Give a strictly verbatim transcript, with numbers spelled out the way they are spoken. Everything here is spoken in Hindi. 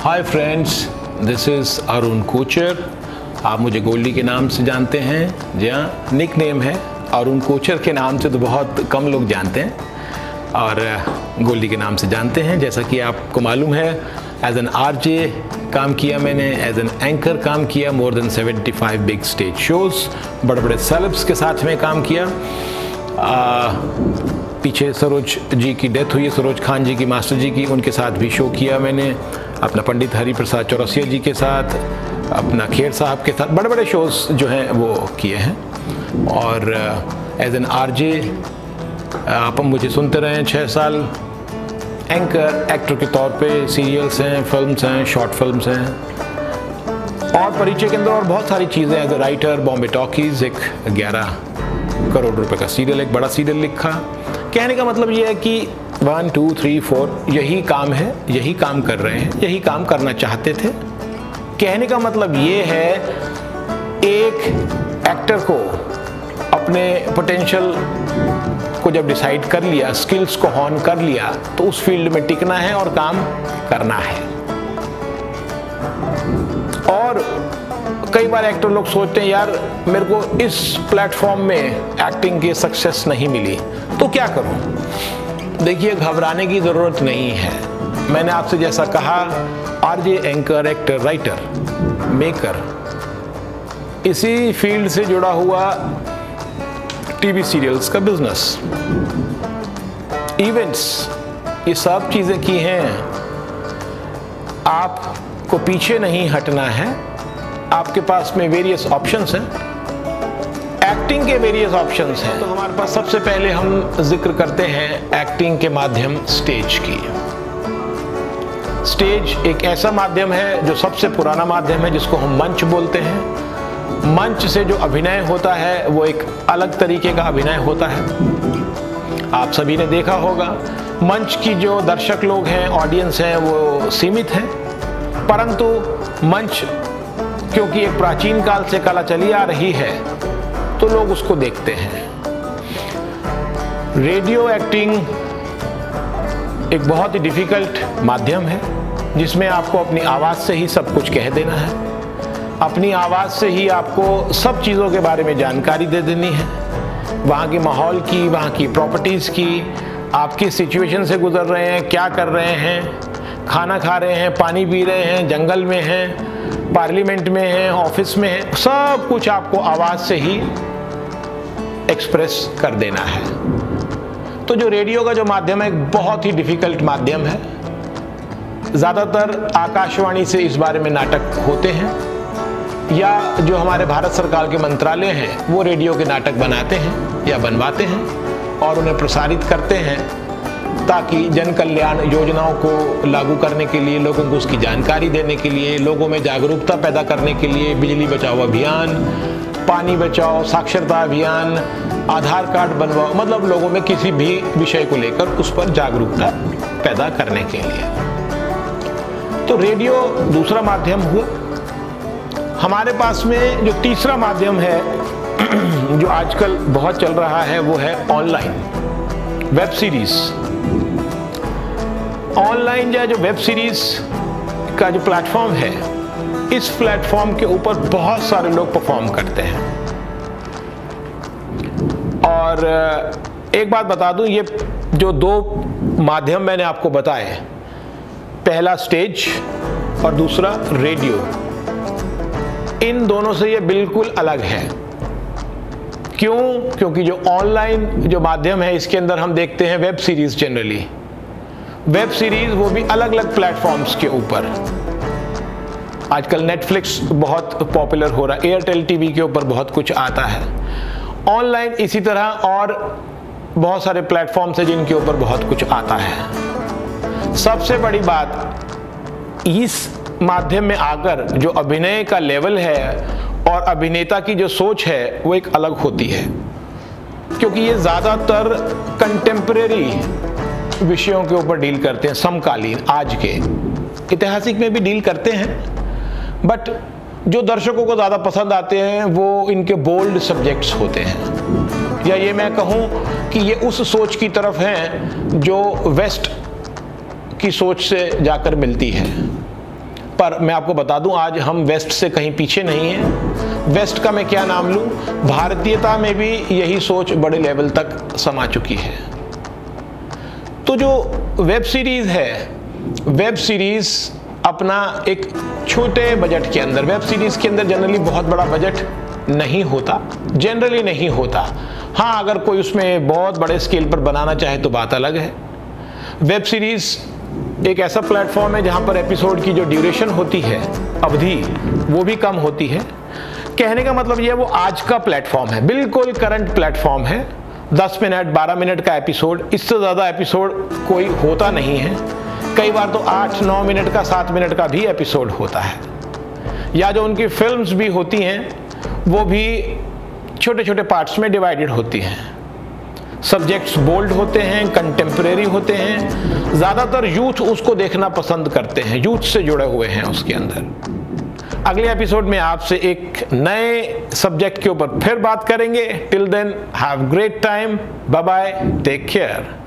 Hi friends, this is Arun Kochar. आप मुझे गोल्डी के नाम से जानते हैं। जी हाँ, निक नेम है। अरुण कोचर के नाम से तो बहुत कम लोग जानते हैं और गोल्डी के नाम से जानते हैं। जैसा कि आपको मालूम है, एज एन आरजे काम किया मैंने, एज एन एंकर काम किया, more than seventy five big stage shows, बड़े बड़े सेलेब्स के साथ में काम किया। आ, पीछे सरोज जी की डेथ हुई है, सरोज खान जी की, मास्टर जी की, उनके साथ भी शो किया मैंने। अपना पंडित हरि प्रसाद चौरसिया जी के साथ, अपना खेर साहब के साथ बड़े बड़े शोज़ जो हैं वो किए हैं। और एज एन आरजे आप मुझे सुनते रहे हैं छः साल। एंकर एक्टर के तौर पे सीरियल्स हैं, फिल्म्स हैं, शॉर्ट फिल्म्स हैं और परिचय के अंदर और बहुत सारी चीज़ें। As a writer Bombay talkies एक ग्यारह करोड़ रुपए का सीरियल, एक बड़ा सीरियल लिखा। कहने का मतलब ये है कि वन टू थ्री फोर यही काम है, यही काम कर रहे हैं, यही काम करना चाहते थे। कहने का मतलब ये है, एक एक्टर को अपने पोटेंशियल को जब डिसाइड कर लिया, स्किल्स को हॉर्न कर लिया, तो उस फील्ड में टिकना है और काम करना है। और कई बार एक्टर लोग सोचते हैं, यार मेरे को इस प्लेटफॉर्म में एक्टिंग की सक्सेस नहीं मिली तो क्या करूं। देखिए, घबराने की ज़रूरत नहीं है। मैंने आपसे जैसा कहा, RJ, anchor, actor, writer, maker, इसी फील्ड से जुड़ा हुआ टीवी सीरियल्स का बिजनेस, इवेंट्स, ये सब चीज़ें की हैं। आपको पीछे नहीं हटना है। आपके पास में वेरियस ऑप्शंस हैं, एक्टिंग के वेरियस ऑप्शंस हैं। तो हमारे पास सबसे पहले हम जिक्र करते हैं एक्टिंग के माध्यम स्टेज की। स्टेज एक ऐसा माध्यम है जो सबसे पुराना माध्यम है, जिसको हम मंच बोलते हैं। मंच से जो अभिनय होता है वो एक अलग तरीके का अभिनय होता है। आप सभी ने देखा होगा, मंच की जो दर्शक लोग हैं, ऑडियंस हैं, वो सीमित है, परंतु मंच क्योंकि एक प्राचीन काल से कला चली आ रही है तो लोग उसको देखते हैं। रेडियो एक्टिंग एक बहुत ही डिफिकल्ट माध्यम है, जिसमें आपको अपनी आवाज़ से ही सब कुछ कह देना है। अपनी आवाज़ से ही आपको सब चीज़ों के बारे में जानकारी दे देनी है, वहाँ के माहौल की, वहाँ की प्रॉपर्टीज़ की, आप किस सिचुएशन से गुजर रहे हैं, क्या कर रहे हैं, खाना खा रहे हैं, पानी पी रहे हैं, जंगल में हैं, पार्लियामेंट में हैं, ऑफिस में हैं, सब कुछ आपको आवाज़ से ही एक्सप्रेस कर देना है। तो जो रेडियो का जो माध्यम है, एक बहुत ही डिफिकल्ट माध्यम है। ज़्यादातर आकाशवाणी से इस बारे में नाटक होते हैं, या जो हमारे भारत सरकार के मंत्रालय हैं वो रेडियो के नाटक बनाते हैं या बनवाते हैं और उन्हें प्रसारित करते हैं, ताकि जन कल्याण योजनाओं को लागू करने के लिए, लोगों को उसकी जानकारी देने के लिए, लोगों में जागरूकता पैदा करने के लिए बिजली बचाओ अभियान, पानी बचाओ, साक्षरता अभियान, आधार कार्ड बनवाओ, मतलब लोगों में किसी भी विषय को लेकर उस पर जागरूकता पैदा करने के लिए। तो रेडियो दूसरा माध्यम हुआ। हमारे पास में जो तीसरा माध्यम है जो आजकल बहुत चल रहा है, वो है ऑनलाइन वेब सीरीज। ऑनलाइन या जो वेब सीरीज का जो प्लेटफॉर्म है, इस प्लेटफॉर्म के ऊपर बहुत सारे लोग परफॉर्म करते हैं। और एक बात बता दूं, ये जो दो माध्यम मैंने आपको बताए, पहला स्टेज और दूसरा रेडियो, इन दोनों से ये बिल्कुल अलग है। क्यों? क्योंकि जो ऑनलाइन जो माध्यम है, इसके अंदर हम देखते हैं web series. Generally web series वो भी अलग अलग प्लेटफॉर्म्स के ऊपर। आजकल नेटफ्लिक्स बहुत पॉपुलर हो रहा है, एयरटेल टीवी के ऊपर बहुत कुछ आता है। ऑनलाइन इसी तरह और बहुत सारे प्लेटफॉर्म्स हैं जिनके ऊपर बहुत कुछ आता है। सबसे बड़ी बात, इस माध्यम में आकर जो अभिनय का लेवल है और अभिनेता की जो सोच है वो एक अलग होती है, क्योंकि ये ज़्यादातर कंटेम्परेरी विषयों के ऊपर डील करते हैं, समकालीन, आज के। ऐतिहासिक में भी डील करते हैं, बट जो दर्शकों को ज़्यादा पसंद आते हैं वो इनके बोल्ड सब्जेक्ट्स होते हैं, या ये मैं कहूँ कि ये उस सोच की तरफ हैं जो वेस्ट की सोच से जाकर मिलती है। पर मैं आपको बता दूं, आज हम वेस्ट से कहीं पीछे नहीं हैं। वेस्ट का मैं क्या नाम लूं, भारतीयता में भी यही सोच बड़े लेवल तक समा चुकी है। तो जो वेब सीरीज है, वेब सीरीज अपना एक छोटे बजट के अंदर, वेब सीरीज के अंदर जनरली बहुत बड़ा बजट नहीं होता, जनरली नहीं होता। हाँ, अगर कोई उसमें बहुत बड़े स्केल पर बनाना चाहे तो बात अलग है। वेब सीरीज एक ऐसा प्लेटफॉर्म है जहाँ पर एपिसोड की जो ड्यूरेशन होती है, अवधि, वो भी कम होती है। कहने का मतलब ये है, वो आज का प्लेटफॉर्म है, बिल्कुल करंट प्लेटफॉर्म है। दस मिनट बारह मिनट का एपिसोड, इससे ज़्यादा एपिसोड कोई होता नहीं है। कई बार तो आठ नौ मिनट का, सात मिनट का भी एपिसोड होता है। या जो उनकी फिल्म्स भी होती हैं, वो भी छोटे छोटे पार्ट्स में डिवाइडेड होती हैं। सब्जेक्ट्स बोल्ड होते हैं, कंटेम्प्रेरी होते हैं। ज़्यादातर यूथ उसको देखना पसंद करते हैं, यूथ से जुड़े हुए हैं उसके अंदर। अगले एपिसोड में आपसे एक नए सब्जेक्ट के ऊपर फिर बात करेंगे। Till then, have great time, bye bye, take care.